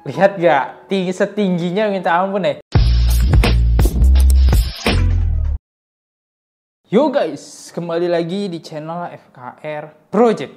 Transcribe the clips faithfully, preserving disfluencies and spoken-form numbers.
Lihat gak? Tinggi setingginya minta ampun ya. Yo guys, kembali lagi di channel F K R Project.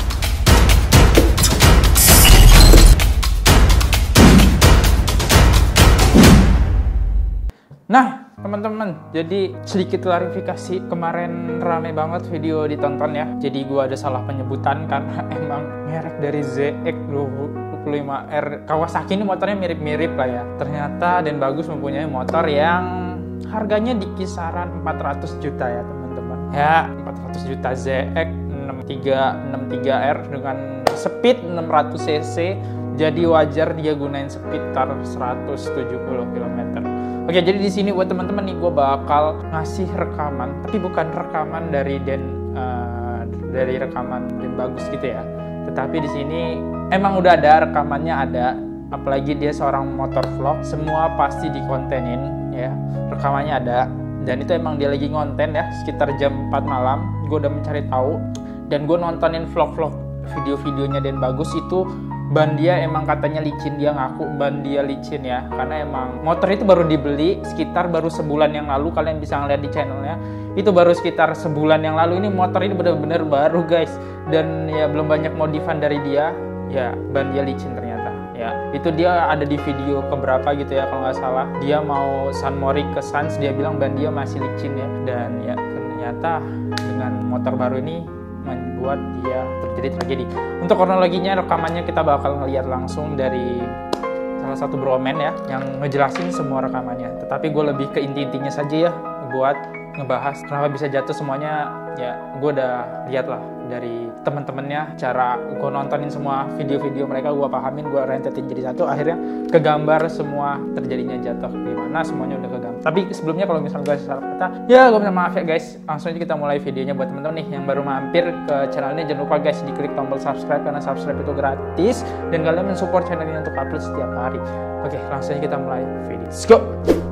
Nah, teman-teman, jadi sedikit klarifikasi, kemarin rame banget video ditonton ya. Jadi gua ada salah penyebutan karena emang merek dari Z X dua puluh lima R Kawasaki ini motornya mirip-mirip lah ya. Ternyata Dan Bagus mempunyai motor yang harganya di kisaran empat ratus juta ya teman-teman. Ya, empat ratus juta Z X enam tiga enam tiga R dengan speed enam ratus cc. Jadi wajar dia gunain sekitar seratus tujuh puluh kilometer. Oke, jadi di sini buat teman-teman nih gue bakal ngasih rekaman, tapi bukan rekaman dari Dan uh, dari rekaman Dan Bagus gitu ya. Tetapi di sini emang udah ada rekamannya ada, apalagi dia seorang motor vlog, semua pasti dikontenin ya. Rekamannya ada dan itu emang dia lagi ngonten ya sekitar jam empat malam. Gue udah mencari tahu dan gue nontonin vlog-vlog video-videonya Dan Bagus itu. Ban dia emang katanya licin, dia ngaku ban dia licin ya, karena emang motor itu baru dibeli sekitar baru sebulan yang lalu. Kalian bisa ngeliat di channelnya, itu baru sekitar sebulan yang lalu. Ini motor ini bener-bener baru guys, dan ya belum banyak modifan dari dia ya. Ban dia licin ternyata ya, itu dia ada di video keberapa gitu ya kalau nggak salah. Dia mau San Mori ke Sans, dia bilang ban dia masih licin ya, dan ya ternyata dengan motor baru ini membuat dia terjadi tragedi. Untuk kronologinya, rekamannya kita bakal ngeliat langsung dari salah satu bromen ya, yang ngejelasin semua rekamannya. Tetapi gue lebih ke inti-intinya saja ya, buat ngebahas kenapa bisa jatuh semuanya. Ya, gue udah lihat lah dari temen-temennya, cara gue nontonin semua video-video mereka, gue pahamin, gue rentetin jadi satu, akhirnya kegambar semua terjadinya jatuh di mana, semuanya udah kegambar. Tapi sebelumnya kalau misalnya gue salah kata, ya gue minta maaf ya guys. Langsung aja kita mulai videonya. Buat temen-temen nih yang baru mampir ke channel ini, jangan lupa guys diklik tombol subscribe, karena subscribe itu gratis dan kalian mensupport channel ini untuk upload setiap hari. Oke, langsung aja kita mulai video. Let's go!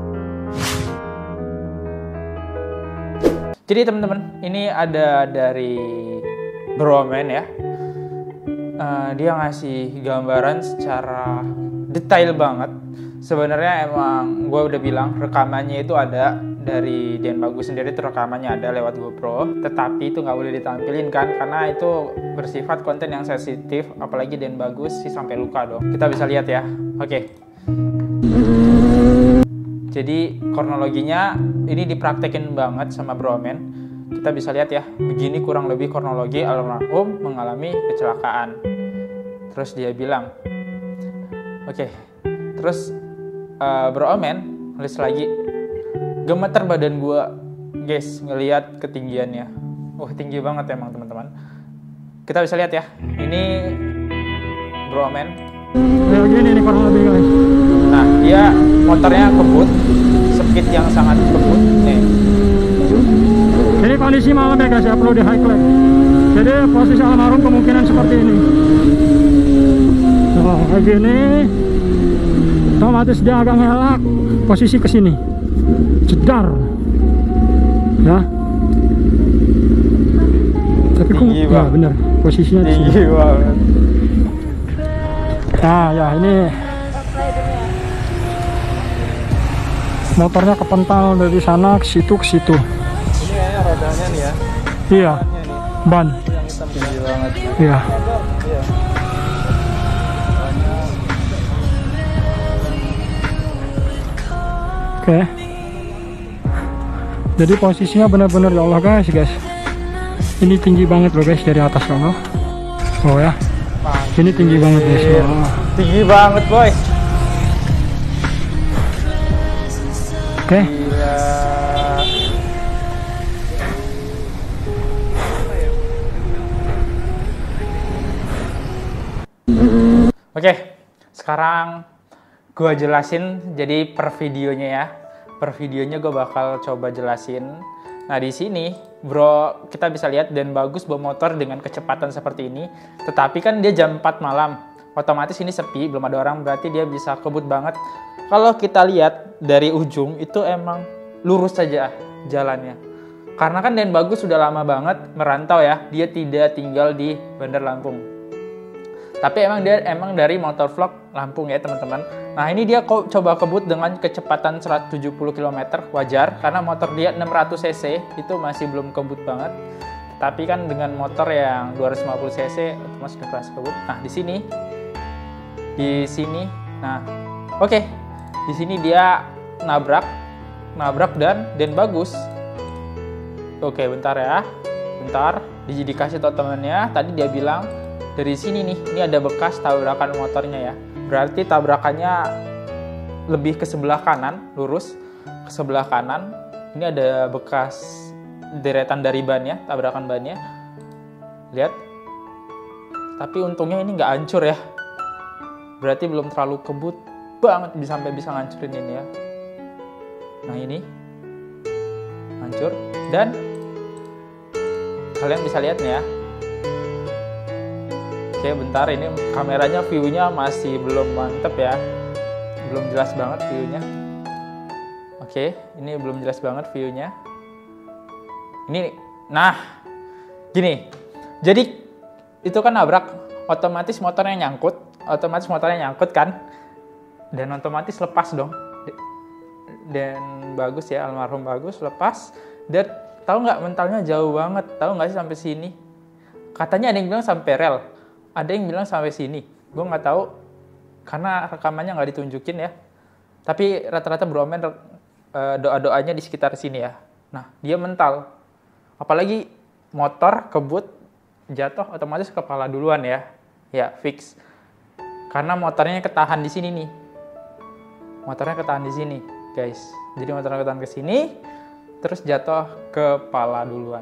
Jadi teman-teman, ini ada dari Bromen ya. Uh, dia ngasih gambaran secara detail banget. Sebenarnya emang gue udah bilang rekamannya itu ada dari Dan Bagus sendiri, itu rekamannya ada lewat GoPro. Tetapi itu nggak boleh ditampilin kan, karena itu bersifat konten yang sensitif. Apalagi Dan Bagus sih sampai luka dong. Kita bisa lihat ya. Oke. Jadi kronologinya ini dipraktekin banget sama Bromen. Kita bisa lihat ya, begini kurang lebih kronologi almarhum mengalami kecelakaan. Terus dia bilang, oke, okay. Terus uh, Bromen nulis lagi, gemeter badan gua guys ngelihat ketinggiannya. Wah, tinggi banget emang teman-teman. Kita bisa lihat ya, ini Bromen. Kayak gini nih kronologi guys. Nah, dia motornya kebut, speed yang sangat kebut nih. Ini kondisi malam ya guys ya, perlu di highlight. Jadi posisi almarhum kemungkinan seperti ini. Nah, kayak gini. Otomatis dia agak ngelak posisi ke sini. Jedar. Ya. Tapi kok ya bener posisinya tinggi banget. Nah, ya ini motornya kepental dari sana ke situ ke situ. Ini kayaknya rodanya nih ya. Iya. Ban. Yang hitam tinggi banget. Iya. Iya. Oke. Jadi posisinya benar-benar ya Allah guys, guys. Ini tinggi banget loh guys dari atas loh. Oh ya. Ini tinggi banget guys. Oh. Tinggi banget boy. Oke. Gila. Oke, sekarang gue jelasin jadi per videonya ya. Per videonya gue bakal coba jelasin. Nah di sini bro, kita bisa lihat Dan Bagus bawa motor dengan kecepatan seperti ini. Tetapi kan dia jam empat malam, otomatis ini sepi, belum ada orang, berarti dia bisa kebut banget. Kalau kita lihat dari ujung itu emang lurus saja jalannya. Karena kan Dan Bagus sudah lama banget merantau ya, dia tidak tinggal di Bandar Lampung. Tapi emang dia emang dari motor vlog Lampung ya teman-teman. Nah ini dia kok coba kebut dengan kecepatan seratus tujuh puluh kilometer, wajar karena motor dia enam ratus cc itu masih belum kebut banget. Tapi kan dengan motor yang dua ratus lima puluh cc otomatis udah keras kebut. Nah di sini, di sini, nah oke, okay. Di sini dia nabrak, nabrak dan dan bagus. Oke okay, bentar ya, bentar. Dikasih tau temennya, tadi dia bilang dari sini nih, ini ada bekas tabrakan motornya ya. Berarti tabrakannya lebih ke sebelah kanan, lurus ke sebelah kanan. Ini ada bekas deretan dari bannya, tabrakan bannya. Lihat. Tapi untungnya ini nggak hancur ya. Berarti belum terlalu kebut banget bisa sampai bisa ngancurin ini ya. Nah ini hancur dan kalian bisa lihat nih ya. Oke bentar, ini kameranya view-nya masih belum mantep ya, belum jelas banget view-nya. Oke ini belum jelas banget view-nya. Ini nah gini, jadi itu kan nabrak, otomatis motornya nyangkut, otomatis motornya nyangkut kan, dan otomatis lepas dong. Dan bagus ya, almarhum bagus lepas. Dan tahu nggak mentalnya jauh banget, tahu nggak sih sampai sini? Katanya ada yang bilang sampai rel, ada yang bilang sampai sini. Gue nggak tahu karena rekamannya nggak ditunjukin ya. Tapi rata-rata Bro Omen doa-doanya di sekitar sini ya. Nah dia mental, apalagi motor kebut jatuh otomatis kepala duluan ya, ya fix. Karena motornya ketahan di sini nih, motornya ketahan di sini guys. Jadi motornya ketahan ke sini. Terus jatuh ke kepala duluan.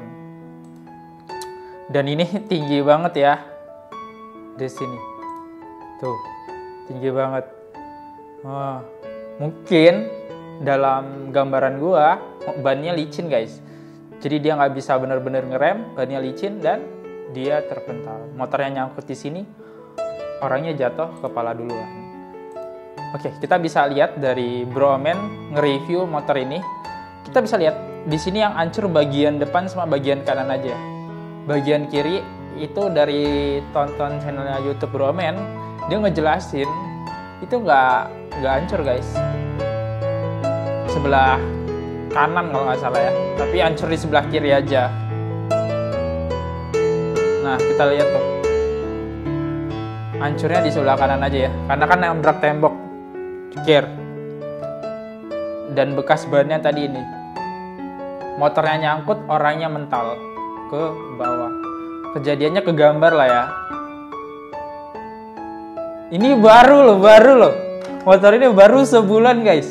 Dan ini tinggi banget ya. Di sini. Tuh. Tinggi banget. Oh, mungkin dalam gambaran gua bannya licin guys. Jadi dia nggak bisa benar-benar ngerem, bannya licin dan dia terpental. Motornya nyangkut di sini. Orangnya jatuh ke kepala duluan. Oke, kita bisa lihat dari Bro Omen nge-review motor ini. Kita bisa lihat di sini yang hancur bagian depan sama bagian kanan aja. Bagian kiri itu dari tonton channelnya YouTube Bro Omen, dia ngejelasin itu nggak nggak hancur guys. Sebelah kanan kalau nggak salah ya, tapi hancur di sebelah kiri aja. Nah kita lihat tuh, hancurnya di sebelah kanan aja ya, karena kan nabrak tembok, cekir. Dan bekas bannya tadi ini, motornya nyangkut, orangnya mental ke bawah. Kejadiannya kegambar lah ya. Ini baru loh, baru loh. Motor ini baru sebulan guys.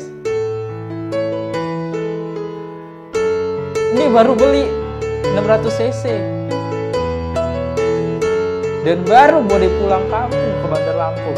Ini baru beli enam ratus cc. Dan baru mau dipulang kampung ke Bandar Lampung.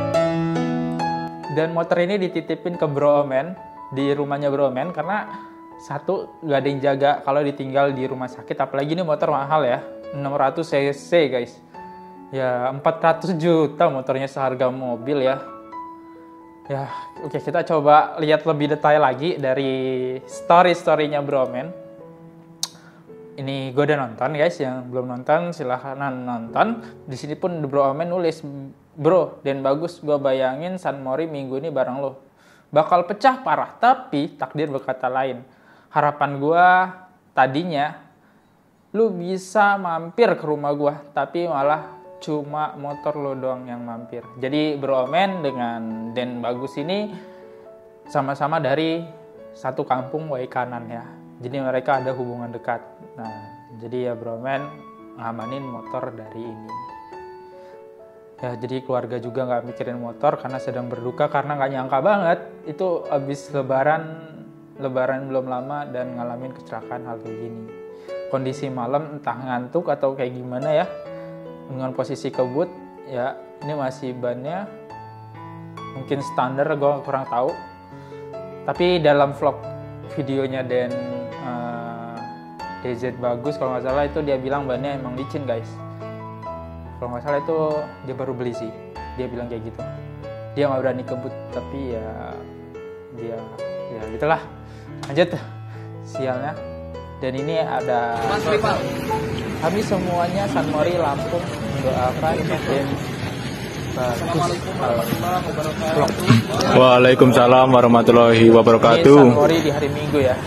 Dan motor ini dititipin ke Bro Omen di rumahnya Bro Omen karena satu gak ada yang jaga kalau ditinggal di rumah sakit, apalagi ini motor mahal ya, enam ratus cc guys. Ya empat ratus juta motornya seharga mobil ya. Ya oke, kita coba lihat lebih detail lagi dari story-storynya Bro Omen. Ini gue udah nonton guys, yang belum nonton silahkan nonton. Di sini pun Bro Omen nulis, bro dan bagus, gue bayangin San Mori minggu ini bareng lo bakal pecah parah, tapi takdir berkata lain. Harapan gue tadinya lu bisa mampir ke rumah gue, tapi malah cuma motor lo doang yang mampir. Jadi Bro Omen dengan Den Bagus ini sama-sama dari satu kampung Wai Kanan ya. Jadi mereka ada hubungan dekat. Nah, jadi ya Bro Omen ngamanin motor dari ini. Ya, jadi keluarga juga nggak mikirin motor karena sedang berduka, karena nggak nyangka banget itu abis lebaran, lebaran belum lama dan ngalamin kecelakaan hal kayak gini. Kondisi malam entah ngantuk atau kayak gimana ya, dengan posisi kebut ya, ini masih bannya mungkin standar, gue kurang tahu. Tapi dalam vlog videonya dan uh, D Z Bagus kalau nggak salah itu dia bilang bannya emang licin guys. Kalau nggak salah itu dia baru beli sih, dia bilang kayak gitu. Dia nggak berani kebut, tapi ya dia ya gitulah. Lanjut sialnya. Dan ini ada kami semuanya San Mori Lampung mendoakan dan Waalaikumsalam warahmatullahi wabarakatuh. Ini Sunmori di hari Minggu ya.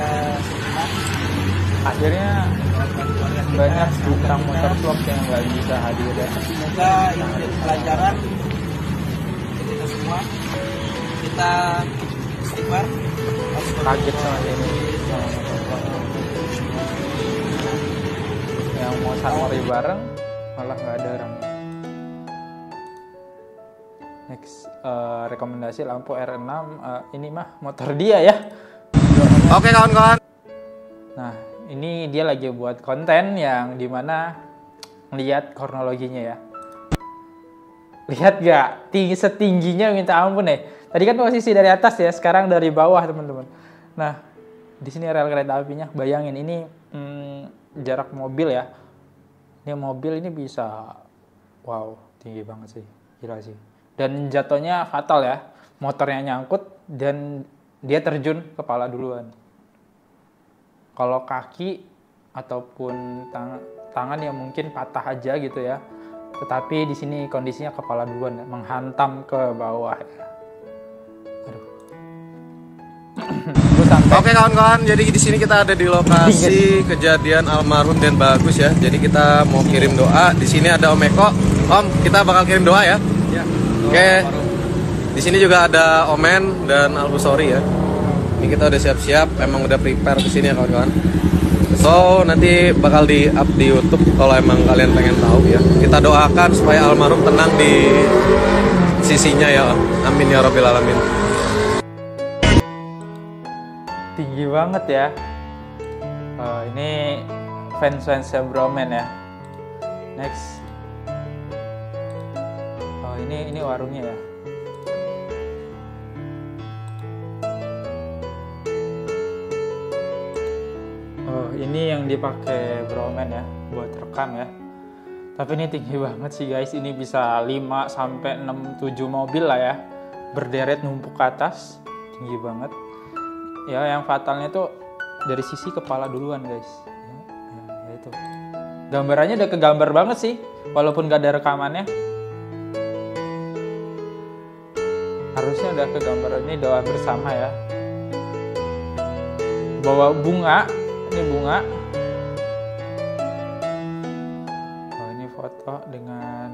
Akhirnya banyak tukang motor vlog yang nggak bisa hadir ya. Semoga ini menjadi pelajaran kita semua. Kita istighfar. Kaget sama ini. Yang mau Sunmori bareng malah nggak ada orang. Next, uh, rekomendasi lampu R enam, uh, ini mah motor dia ya. Oke kawan-kawan. Nah, ini dia lagi buat konten yang dimana lihat kronologinya ya. Lihat gak? Tinggi setingginya minta ampun ya. Tadi kan posisi dari atas ya, sekarang dari bawah teman-teman. Nah, di sini rel kereta apinya. Bayangin ini hmm, jarak mobil ya. Ini mobil ini bisa, wow, tinggi banget sih, gila sih. Dan jatuhnya fatal ya, motornya nyangkut dan dia terjun kepala duluan. Kalau kaki ataupun tang tangan ya mungkin patah aja gitu ya. Tetapi di sini kondisinya kepala duluan, menghantam ke bawah. Aduh. Oke kawan-kawan, jadi di sini kita ada di lokasi kejadian almarhum Den Bagus ya. Jadi kita mau kirim doa. Di sini ada Om Eko. Om, kita bakal kirim doa ya. Ya. Oke. Di sini juga ada Omen dan Albusori ya. Ini kita udah siap-siap, emang udah prepare ke sini ya kawan-kawan. So, nanti bakal di-up di YouTube kalau emang kalian pengen tahu ya. Kita doakan supaya almarhum tenang di sisinya ya. Amin ya rabbil alamin. Tinggi banget ya. Uh, ini fans-fansnya Bromen ya. Next. Oh, ini ini warungnya ya. Oh, ini yang dipakai Bromen ya buat rekam ya. Tapi ini tinggi banget sih guys. Ini bisa lima sampai enam tujuh mobil lah ya. Berderet numpuk ke atas. Tinggi banget. Ya, yang fatalnya tuh dari sisi kepala duluan guys. Ya, ya, ya itu. Gambarannya udah kegambar banget sih, walaupun gak ada rekamannya. Harusnya udah kegambar. Ini doa bersama ya. Bawa bunga, ini bunga. Oh, ini foto dengan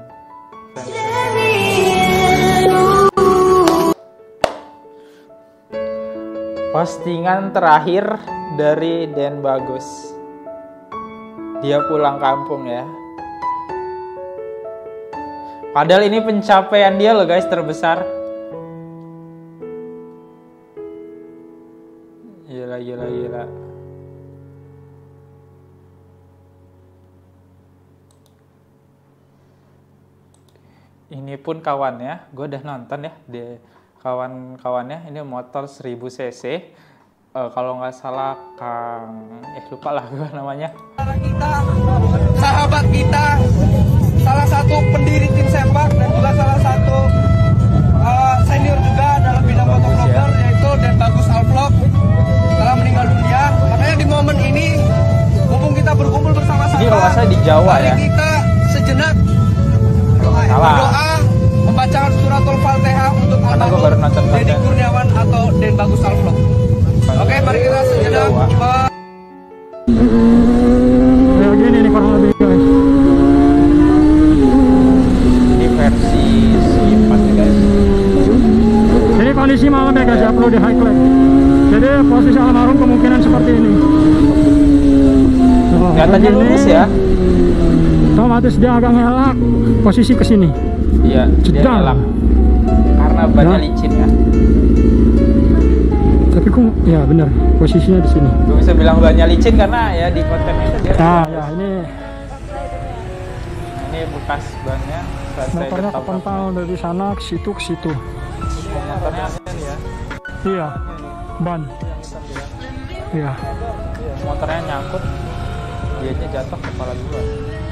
postingan terakhir dari Den Bagus. Dia pulang kampung ya. Padahal ini pencapaian dia loh guys, terbesar. Gila, gila, gila. Ini pun kawannya, gue udah nonton ya di kawan-kawannya. Ini motor seribu cc. Uh, kalau nggak salah Kang, eh lupa lah gue namanya. Kita, sahabat kita, salah satu pendiri tim sepak dan juga salah satu uh, senior juga dalam bidang motovlogger, yaitu Den Bagus Alvlog, telah meninggal dunia. Makanya di momen ini, mumpung kita berkumpul bersama-sama, ini kalau saya di Jawa ya. Kita sejenak Salah. berdoa, membacakan suratul Fatihah untuk almarhum Deddy Kurniawan atau Den Bagus Alvlog. Oke, mari kita sejenak. Kayak gini nih kurang lebih guys. Ini versi C empat ya guys. Ini kondisi malam ya guys ya, perlu di highlight. Jadi posisi almarhum kemungkinan seperti ini. Oh, Kelihatannya lurus ya. Otomatis dia agak ngelak posisi ke sini. Iya, dia ngelak. Karena bannya Ya. licin ya. Tapi kok ya bener posisinya di sini. Gue bisa bilang bannya licin karena ya di kontennya itu dia. Nah, ya ini Ini bekas bannya saat saya motornya ketabrak. kepental dari sana ke situ ke situ. Motornya ini ya. Iya, ban. Iya. Iya, motornya nyangkut, dianya jatuh kepala duluan.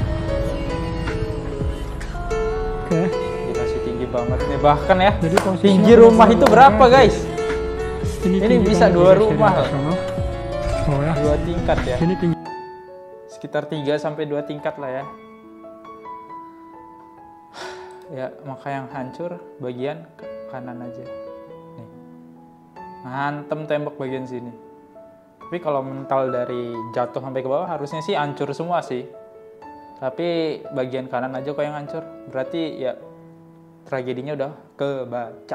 Oke. Dikasih tinggi banget nih bahkan ya. Jadi posisinya Tinggi rumah itu berapa guys? Ini, Ini tinggi bisa banget dua guys dari rumah. atas sana. Oh ya. Dua tingkat ya. Ini tinggi. Sekitar tiga sampai dua tingkat lah ya. ya, maka yang hancur bagian kanan aja. Nih, ngantem tembok bagian sini. Tapi kalau mental dari jatuh sampai ke bawah harusnya sih hancur semua sih. Tapi bagian kanan aja kok yang hancur. Berarti ya tragedinya udah kebaca.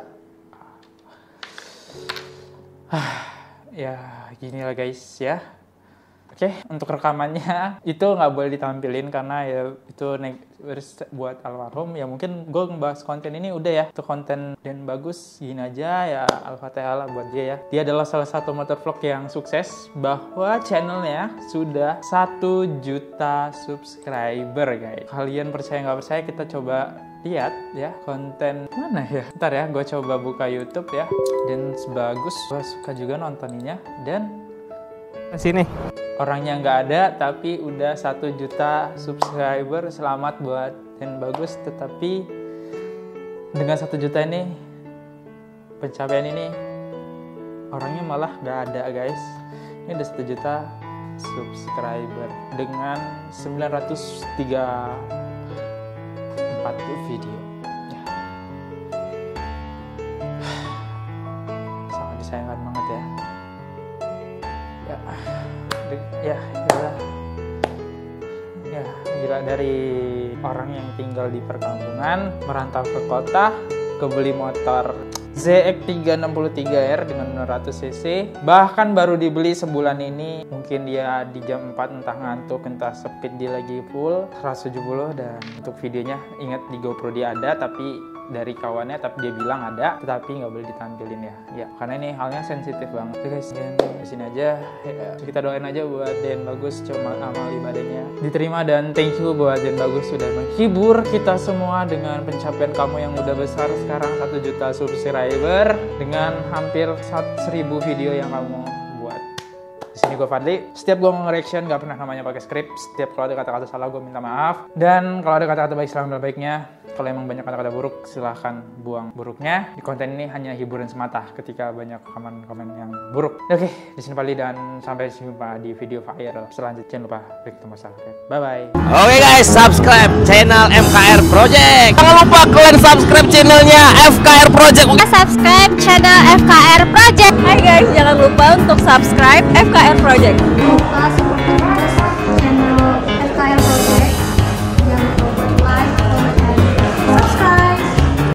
Ya gini lah guys ya. Oke, untuk rekamannya itu nggak boleh ditampilin karena ya itu buat almarhum. Ya mungkin gue ngebahas konten ini udah ya. Itu konten dan bagus gini aja ya, Al-Fatihah buat dia ya. Dia adalah salah satu motovlog yang sukses, bahwa channelnya sudah satu juta subscriber guys. Kalian percaya nggak percaya, kita coba lihat ya konten mana ya. Ntar ya gue coba buka YouTube ya. Dan sebagus, gue suka juga nontoninnya. Dan sini orangnya nggak ada tapi udah satu juta subscriber. Selamat buat dan bagus. Tetapi dengan satu juta ini, pencapaian ini, orangnya malah nggak ada guys. Ini udah satu juta subscriber dengan sembilan ratus tiga puluh empat video ya. Sangat disayangkan banget ya. Ya, ya, ya, ya, gila, dari orang yang tinggal di perkampungan merantau ke kota, kebeli motor Z X tiga enam tiga R dengan enam ratus cc, bahkan baru dibeli sebulan ini. Mungkin dia di jam empat entah ngantuk, entah speed dia lagi full seratus tujuh puluh. Dan untuk videonya ingat di GoPro dia ada, tapi dari kawannya, tapi dia bilang ada, tetapi nggak boleh ditampilin ya. Ya, karena ini halnya sensitif banget. Oke guys, dan di sini aja ya, kita doain aja buat Den Bagus cuma amal ibadahnya diterima, dan thank you buat Den Bagus sudah menghibur kita semua dengan pencapaian kamu yang udah besar sekarang satu juta subscriber dengan hampir seribu video yang kamu buat. Di sini gue Fadli. Setiap gue nge-reaction gak pernah namanya pakai skrip. Setiap kalau ada kata-kata salah gue minta maaf. Dan kalau ada kata-kata baik silahkan baiknya. Kalau emang banyak kata-kata buruk silahkan buang buruknya. Di konten ini hanya hiburan semata ketika banyak komen-komen yang buruk. Oke, di sini Fadli dan sampai jumpa di video viral selanjutnya. Jangan lupa klik tombol subscribe. Bye bye. Oke guys, subscribe channel F K R Project. Jangan lupa kalian subscribe channelnya F K R Project. Subscribe channel F K R Project. Hai guys, jangan lupa untuk subscribe F K R Project.